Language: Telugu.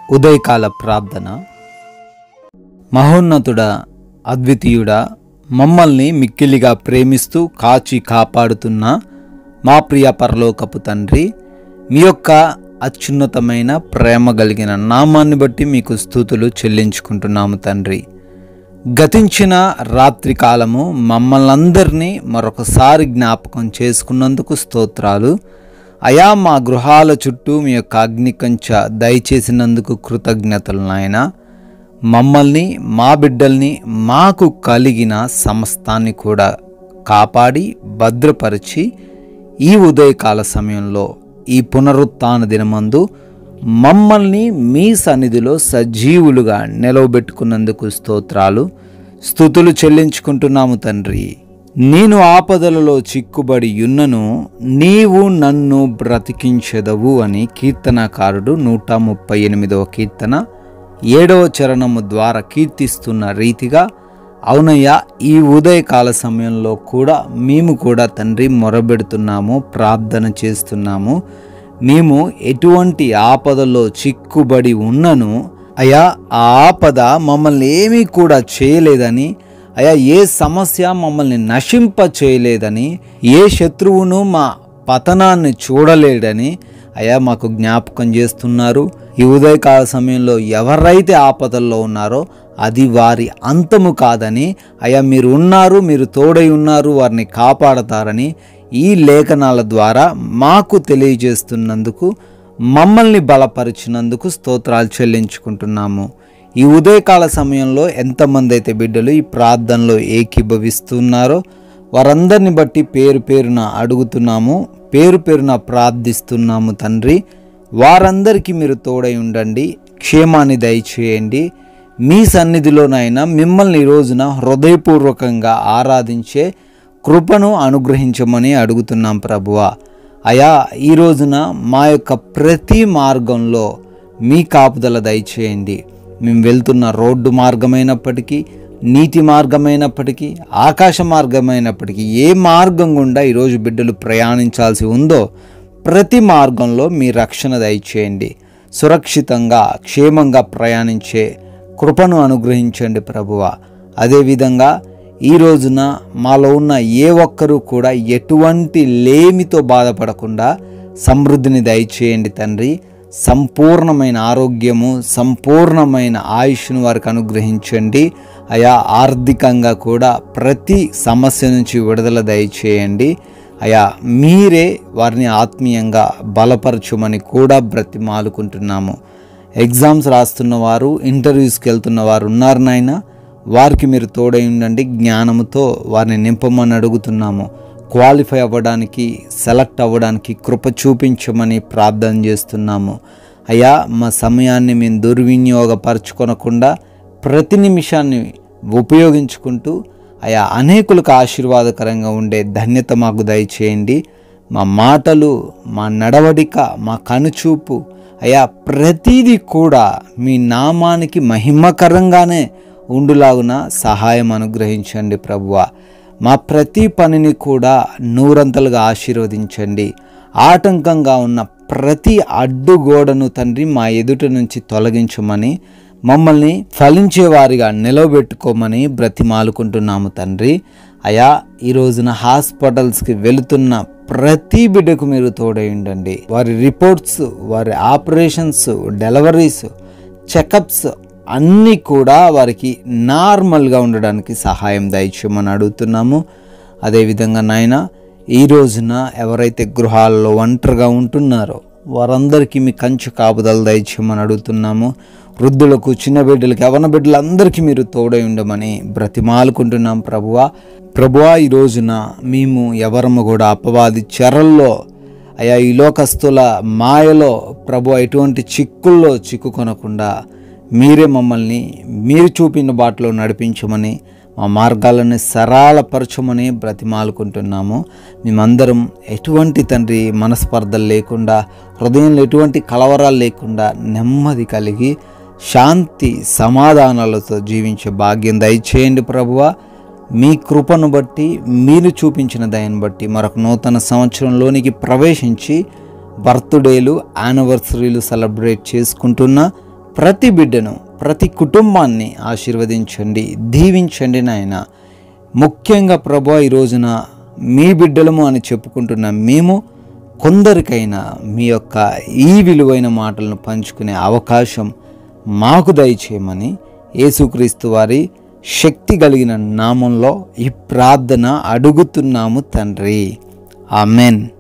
ఉదయకాల ప్రార్థన. మహోన్నతుడా, అద్వితీయుడా, మమ్మల్ని మిక్కిలిగా ప్రేమిస్తూ కాచి కాపాడుతున్న మా ప్రియ పరలోకపు తండ్రి, మీ యొక్క అత్యున్నతమైన ప్రేమ కలిగిన నామాన్ని బట్టి మీకు స్తుతులు చెల్లించుకుంటున్నాము తండ్రి. గతించిన రాత్రి కాలము మమ్మల్ని అందరినీ మరొకసారి జ్ఞాపకం చేసుకున్నందుకు స్తోత్రాలు. అయా, మా గృహాల చుట్టూ మీ యొక్క అగ్నికంచ దయచేసినందుకు కృతజ్ఞతలు నాయన. మమ్మల్ని, మా బిడ్డల్ని, మాకు కలిగిన సమస్తాన్ని కూడా కాపాడి భద్రపరిచి ఈ ఉదయకాల సమయంలో ఈ పునరుత్థాన దినమందు మమ్మల్ని మీ సన్నిధిలో సజీవులుగా నిలవబెట్టుకున్నందుకు స్తోత్రాలు, స్తుతులు చెల్లించుకుంటున్నాము తండ్రి. నేను ఆపదలలో చిక్కుబడి యున్నను, నీవు నన్ను బ్రతికించెదవు అని కీర్తనకారుడు 138వ కీర్తన 7వ చరణము ద్వారా కీర్తిస్తున్న రీతిగా, అవునయ్యా, ఈ ఉదయకాల సమయంలో కూడా మేము కూడా తండ్రి మొరబెడుతున్నాము, ప్రార్థన చేస్తున్నాము. మేము ఎటువంటి ఆపదలో చిక్కుబడి ఉన్నను అయా, ఆ ఆపద మమ్మల్ని ఏమీ కూడా చేయలేదని, అయా ఏ సమస్య మమ్మల్ని నశింప చేయలేదని, ఏ శత్రువును మా పతనాన్ని చూడలేడని అయా మాకు జ్ఞాపకం చేస్తున్నారు. ఈ ఉదయకాల సమయంలో ఎవరైతే ఆపదల్లో ఉన్నారో అది వారి అంతము కాదని, అయా మీరు ఉన్నారు, మీరు తోడై ఉన్నారు, వారిని కాపాడతారని ఈ లేఖనాల ద్వారా మాకు తెలియజేస్తున్నందుకు, మమ్మల్ని బలపరిచినందుకు స్తోత్రాలు చెల్లించుకుంటున్నాము. ఈ ఉదయకాల సమయంలో ఎంతమంది అయితే బిడ్డలు ఈ ప్రార్థనలో ఏకీభవిస్తున్నారో వారందరిని బట్టి పేరు పేరున అడుగుతున్నాము, పేరు పేరున ప్రార్థిస్తున్నాము తండ్రి. వారందరికీ మీరు తోడై ఉండండి, క్షేమాన్ని దయచేయండి. మీ సన్నిధిలోనైనా మిమ్మల్ని ఈ రోజున హృదయపూర్వకంగా ఆరాధించే కృపను అనుగ్రహించమని అడుగుతున్నాం ప్రభువా. అయా, ఈ రోజున మా యొక్క ప్రతి మార్గంలో మీ కాపుదల దయచేయండి. మేము వెళ్తున్న రోడ్డు మార్గమైనప్పటికీ, నీటి మార్గమైనప్పటికీ, ఆకాశ మార్గమైనప్పటికీ, ఏ మార్గం గుండా ఈరోజు బిడ్డలు ప్రయాణించాల్సి ఉందో ప్రతి మార్గంలో మీ రక్షణ దయచేయండి. సురక్షితంగా క్షేమంగా ప్రయాణించే కృపను అనుగ్రహించండి ప్రభువా. అదేవిధంగా ఈ రోజున మాలో ఉన్న ఏ ఒక్కరూ కూడా ఎటువంటి లేమితో బాధపడకుండా సమృద్ధిని దయచేయండి తండ్రి. సంపూర్ణమైన ఆరోగ్యము, సంపూర్ణమైన ఆయుష్ను వారికి అనుగ్రహించండి. అయా, ఆర్థికంగా కూడా ప్రతి సమస్య నుంచి విడుదల దయచేయండి. అయా, మీరే వారిని ఆత్మీయంగా బలపరచుమని కూడా బ్రతిమాలుకుంటున్నాము. ఎగ్జామ్స్ రాస్తున్న వారు, ఇంటర్వ్యూస్కి వెళ్తున్న వారు ఉన్నారు నాయన, వారికి మీరు తోడై ఉండండి. జ్ఞానంతో వారిని నింపమని అడుగుతున్నాము. క్వాలిఫై అవ్వడానికి, సెలెక్ట్ అవ్వడానికి కృప చూపించమని ప్రార్థన చేస్తున్నాము. అయ్యా, మా సమయాన్ని మేము దుర్వినియోగపరచుకొనకుండా ప్రతి నిమిషాన్ని ఉపయోగించుకుంటూ అయా అనేకులకు ఆశీర్వాదకరంగా ఉండే ధన్యత మాకు దయచేయండి. మా మాటలు, మా నడవడిక, మా కనుచూపు అయా ప్రతీది కూడా మీ నామానికి మహిమకరంగానే ఉండులాగున సహాయం అనుగ్రహించండి ప్రభువా. మా ప్రతి పనిని కూడా నూరంతలుగా ఆశీర్వదించండి. ఆటంకంగా ఉన్న ప్రతి అడ్డుగోడను తండ్రి మా ఎదుట నుంచి తొలగించమని, మమ్మల్ని ఫలించేవారిగా నిలవబెట్టుకోమని బ్రతిమాలుకుంటున్నాము తండ్రి. అయా, ఈ రోజున హాస్పిటల్స్కి వెళుతున్న ప్రతి బిడ్డకు మీరు తోడై ఉండండి. వారి రిపోర్ట్స్, వారి ఆపరేషన్స్, డెలివరీస్, చెకప్స్ అన్నీ కూడా వారికి నార్మల్గా ఉండడానికి సహాయం దయచేయమని అడుగుతున్నాము. అదేవిధంగా నాయన, ఈ రోజున ఎవరైతే గృహాల్లో ఒంటరిగా ఉంటున్నారో వారందరికీ మీ కంచు కాపుదలు దయచేయమని అడుగుతున్నాము. వృద్ధులకు, చిన్న బిడ్డలకు, యవ్వన బిడ్డలందరికీ మీరు తోడై ఉండమని బ్రతిమాలుకుంటున్నాం ప్రభువా. ఈ రోజున మేము ఎవరము కూడా అపవాది చెరల్లో, అయా ఈ లోకస్తుల మాయలో ప్రభువా ఎటువంటి చిక్కుల్లో చిక్కుకొనకుండా మీరే మమ్మల్ని మీరు చూపిన బాటలో నడిపించమని, మా మార్గాలను సరళపరచమని బ్రతిమాలుకుంటున్నాము. మేమందరం ఎటువంటి తండ్రి మనస్పర్ధలు లేకుండా, హృదయంలో ఎటువంటి కలవరాలు లేకుండా నెమ్మది కలిగి శాంతి సమాధానాలతో జీవించే భాగ్యం దయచేయండి ప్రభువా. మీ కృపను బట్టి, మీరు చూపించిన దయను బట్టి మరొక నూతన సంవత్సరంలోనికి ప్రవేశించి బర్త్డేలు, యానివర్సరీలు సెలబ్రేట్ చేసుకుంటున్న ప్రతి బిడ్డను, ప్రతి కుటుంబాన్ని ఆశీర్వదించండి, దీవించండి నాయన. ముఖ్యంగా ప్రభువా, ఈ రోజున మీ బిడ్డలము అని చెప్పుకుంటున్న మేము కొందరికైనా మీ యొక్క ఈ విలువైన మాటలను పంచుకునే అవకాశం మాకు దయచేయమని యేసుక్రీస్తు వారి శక్తి కలిగిన నామంలో ఈ ప్రార్థన అడుగుతున్నాము తండ్రి. ఆమెన్.